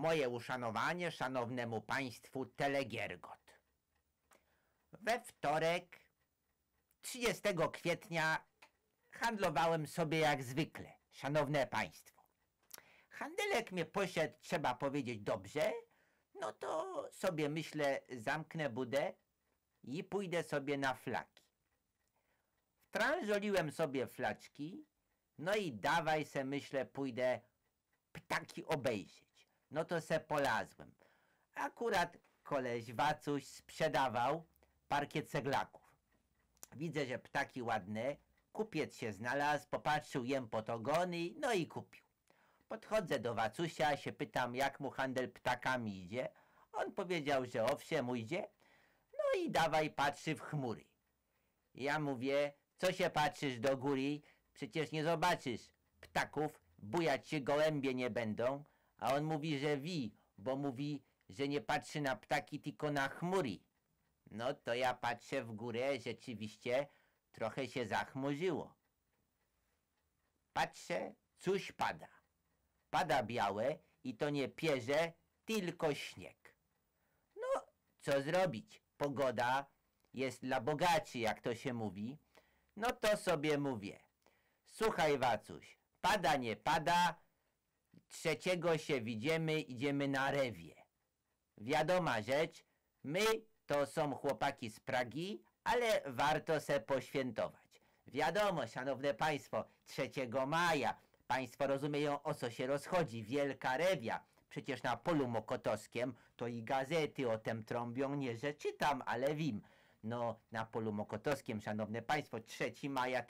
moje uszanowanie szanownemu państwu Telegiergot. We wtorek, 30 kwietnia, handlowałem sobie jak zwykle, szanowne państwo. Handelek mnie poszedł, trzeba powiedzieć, dobrze, no to sobie myślę, zamknę budę i pójdę sobie na flaki. Wtrążoliłem sobie flaczki, no i dawaj se, myślę, pójdę ptaki obejrzeć. No to se polazłem. Akurat koleś Wacuś sprzedawał parkiet ceglaków. Widzę, że ptaki ładne, kupiec się znalazł, popatrzył, jem pod ogony, no i kupił. Podchodzę do Wacusia, się pytam, jak mu handel ptakami idzie. On powiedział, że owszem, idzie. No i dawaj, patrzy w chmury. Ja mówię, co się patrzysz do góry? Przecież nie zobaczysz ptaków, bujać się gołębie nie będą. A on mówi, że bo mówi, że nie patrzy na ptaki, tylko na chmury. No to ja patrzę w górę, rzeczywiście trochę się zachmurzyło. Patrzę, coś pada. Pada białe i to nie pierze, tylko śnieg. No, co zrobić? Pogoda jest dla bogaczy, jak to się mówi. No to sobie mówię. Słuchaj, Wacuś, pada, nie pada, 3 się widzimy, idziemy na rewie. Wiadoma rzecz, my to są chłopaki z Pragi, ale warto se poświętować. Wiadomo, szanowne państwo, 3 maja, państwo rozumieją, o co się rozchodzi, wielka rewia. Przecież na polu mokotowskim to i gazety o tem trąbią, nie że czytam, ale wiem. No, na polu mokotowskim, szanowne państwo, 3 maja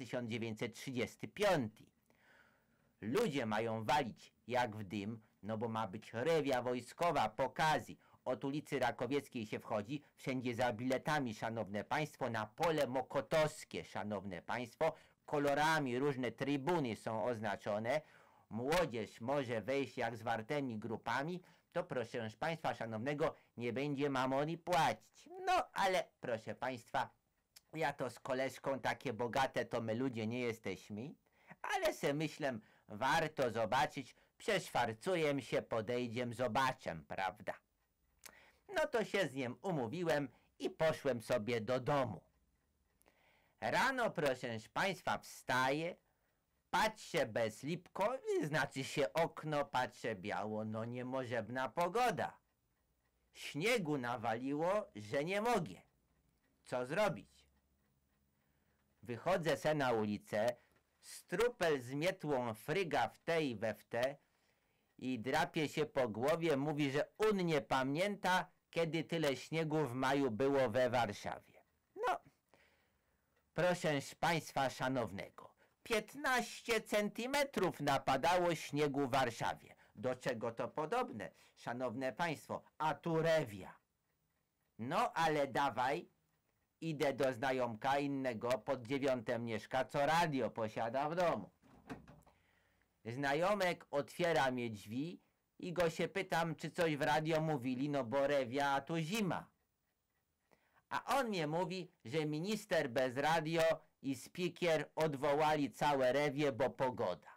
1935. Ludzie mają walić jak w dym, no bo ma być rewia wojskowa, pokazy. Od ulicy Rakowieckiej się wchodzi, wszędzie za biletami, szanowne państwo, na pole mokotowskie, szanowne państwo, kolorami różne trybuny są oznaczone. Młodzież może wejść jak zwartymi grupami, to proszę państwa szanownego, nie będzie mamony płacić. No, ale proszę państwa, ja to z koleżką takie bogate to my ludzie nie jesteśmy, ale se myślę, warto zobaczyć, przeszwarcujem się, podejdziem, zobaczę, prawda? No to się z nim umówiłem i poszłem sobie do domu. Rano, proszę państwa, wstaję, patrzę bezlipko, znaczy się okno, patrzę biało, no niemożebna pogoda. Śniegu nawaliło, że nie mogę. Co zrobić? Wychodzę se na ulicę, strupel z mietłą fryga w te i we w te i drapie się po głowie, mówi, że on nie pamięta, kiedy tyle śniegu w maju było we Warszawie. No, proszę państwa szanownego, 15 centymetrów napadało śniegu w Warszawie. Do czego to podobne, szanowne państwo? A tu rewia. No, ale dawaj, idę do znajomka innego, pod 9 mieszka, co radio posiada w domu. Znajomek otwiera mi drzwi i go się pytam, czy coś w radio mówili, no bo rewia, a tu zima. A on mnie mówi, że minister bez radio i spikier odwołali całe rewie, bo pogoda.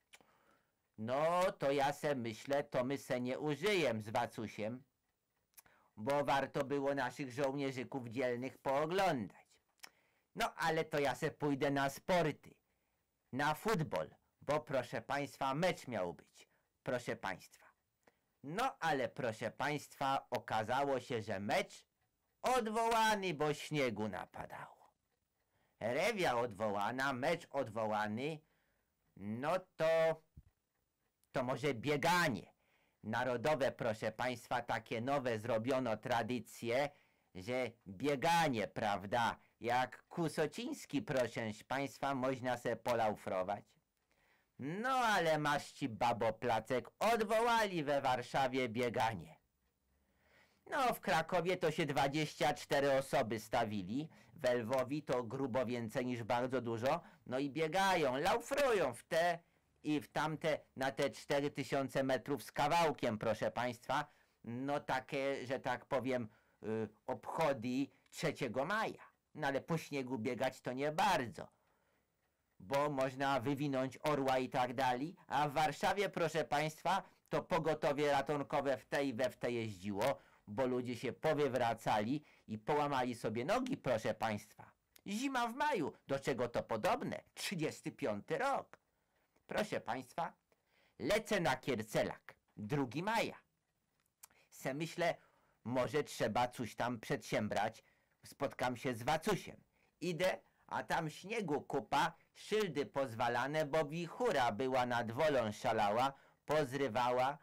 No to ja se myślę, to my se nie użyjem z Wacusiem, bo warto było naszych żołnierzyków dzielnych pooglądać. No ale to ja se pójdę na sporty, na futbol, bo proszę państwa, mecz miał być, proszę państwa. No ale proszę państwa, okazało się, że mecz odwołany, bo śniegu napadało. Rewia odwołana, mecz odwołany, no to może bieganie. Narodowe, proszę państwa, takie nowe zrobiono tradycje, że bieganie, prawda, jak Kusociński, proszę państwa, można se polaufrować. No ale masz ci, babo Placek, odwołali we Warszawie bieganie. No w Krakowie to się 24 osoby stawili, w Lwowi to grubo więcej niż bardzo dużo, no i biegają, laufrują w te i w tamte, na te 4000 metrów z kawałkiem, proszę państwa, no takie, że tak powiem, obchody 3 maja. No ale po śniegu biegać to nie bardzo, bo można wywinąć orła i tak dalej, a w Warszawie, proszę państwa, to pogotowie ratunkowe w te i we w te jeździło, bo ludzie się powywracali i połamali sobie nogi, proszę państwa. Zima w maju, do czego to podobne? 35 rok. Proszę państwa, lecę na Kiercelak, 2 maja. Se myślę, może trzeba coś tam przedsiębrać. Spotkam się z Wacusiem. Idę, a tam śniegu kupa, szyldy pozwalane, bo wichura była nad Wolą szalała, pozrywała.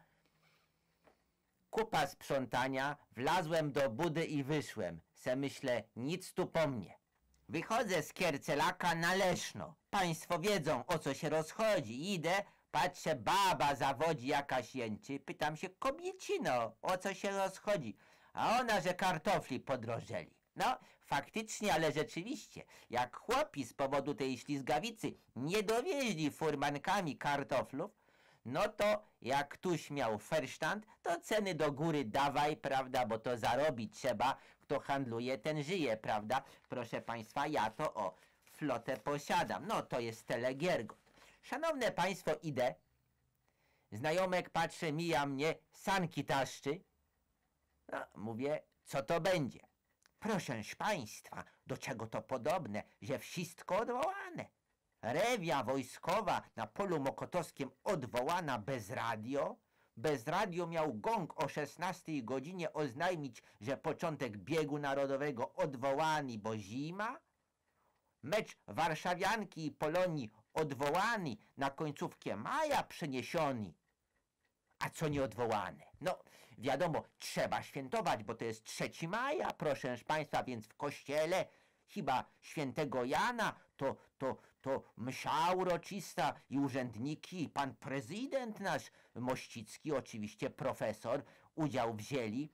Kupa sprzątania, wlazłem do budy i wyszłem. Se myślę, nic tu po mnie. Wychodzę z Kiercelaka na Leszno. Państwo wiedzą, o co się rozchodzi. Idę, patrzę, baba zawodzi jakaś jęczy. Pytam się, kobiecino, o co się rozchodzi? A ona, że kartofli podrożeli. No, faktycznie, ale rzeczywiście, jak chłopi z powodu tej ślizgawicy nie dowieźli furmankami kartoflów, no to jak ktoś miał fersztant, to ceny do góry dawaj, prawda, bo to zarobić trzeba. Kto handluje, ten żyje, prawda? Proszę państwa, ja to flotę posiadam. No, to jest Telegiergot. Szanowne państwo, idę. Znajomek patrzy, mija mnie, sanki taszczy. No, mówię, co to będzie? Proszę państwa, do czego to podobne, że wszystko odwołane. Rewia wojskowa na polu mokotowskim odwołana bez radio. Bez radio miał gong o 16 godzinie oznajmić, że początek biegu narodowego odwołany, bo zima. Mecz warszawianki i Polonii odwołany, na końcówkę maja przeniesiony. A co nie odwołane? No, wiadomo, trzeba świętować, bo to jest 3 maja, proszę państwa, więc w kościele chyba świętego Jana to msza uroczysta i urzędniki, i pan prezydent nasz Mościcki, oczywiście profesor, udział wzięli.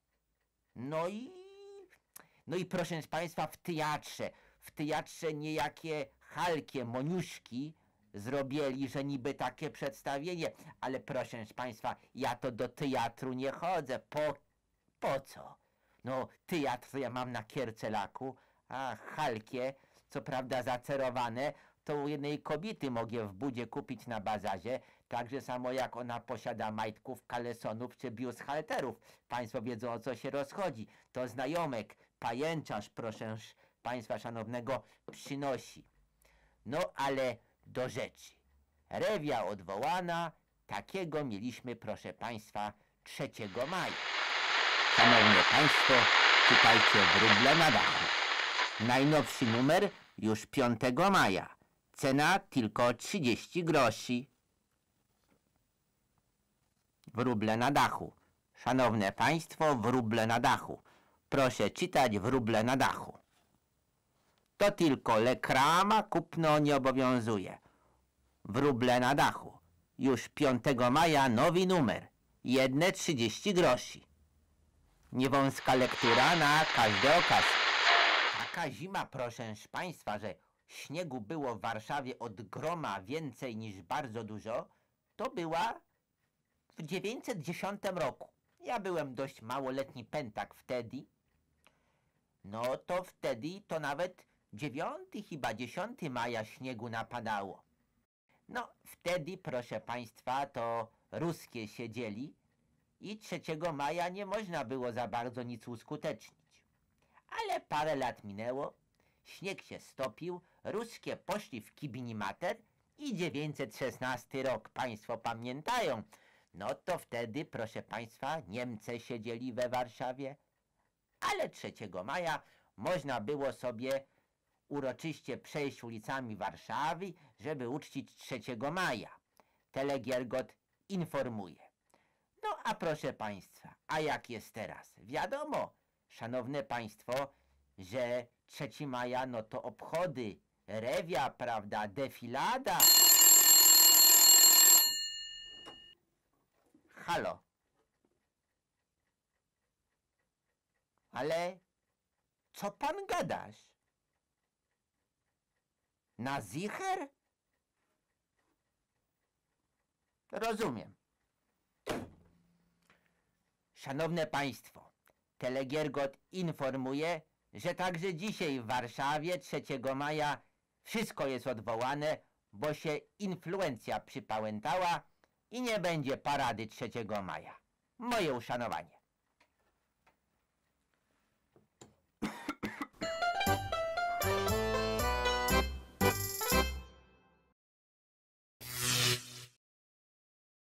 No i proszę państwa, w teatrze niejakie Halkie, Moniuszki zrobili, że niby takie przedstawienie, ale proszę państwa, ja to do teatru nie chodzę. Po co? No, teatr ja mam na Kiercelaku, a Halkie, co prawda zacerowane, to u jednej kobiety mogę w budzie kupić na bazarze, także samo jak ona posiada majtków, kalesonów czy biushalterów. Państwo wiedzą, o co się rozchodzi. To znajomek, pajęczarz, proszę państwa szanownego, przynosi. No, ale do rzeczy. Rewia odwołana, takiego mieliśmy, proszę państwa, 3 maja. Szanowni państwo, czytajcie Wróble na dachu. Najnowszy numer już 5 maja. Cena tylko 30 groszy. Wróble na dachu. Szanowne państwo, Wróble na dachu. Proszę czytać Wróble na dachu. To tylko reklama, kupno nie obowiązuje. Wróble na dachu. Już 5 maja nowy numer. Jedne 30 groszy. Niewąska lektura na każde okazje. Taka zima, proszę państwa, że śniegu było w Warszawie od groma więcej niż bardzo dużo, to była w 910 roku. Ja byłem dość małoletni pętak wtedy. No to wtedy to nawet 9 chyba 10 maja śniegu napadało. No wtedy, proszę państwa, to ruskie siedzieli i 3 maja nie można było za bardzo nic uskutecznić. Ale parę lat minęło, śnieg się stopił, ruskie poszli w kibinimater i 916 rok, państwo pamiętają. No to wtedy, proszę państwa, Niemcy siedzieli we Warszawie, ale 3 maja można było sobie uroczyście przejść ulicami Warszawy, żeby uczcić 3 maja. Telegiergot informuje. No a proszę państwa, a jak jest teraz? Wiadomo, szanowne państwo, że 3 maja no to obchody, rewia, prawda, defilada. Halo. Ale co pan gadasz? Na zicher? Rozumiem. Szanowne państwo, Telegiergot informuje, że także dzisiaj w Warszawie 3 maja wszystko jest odwołane, bo się influencja przypałętała, i nie będzie parady 3 maja. Moje uszanowanie.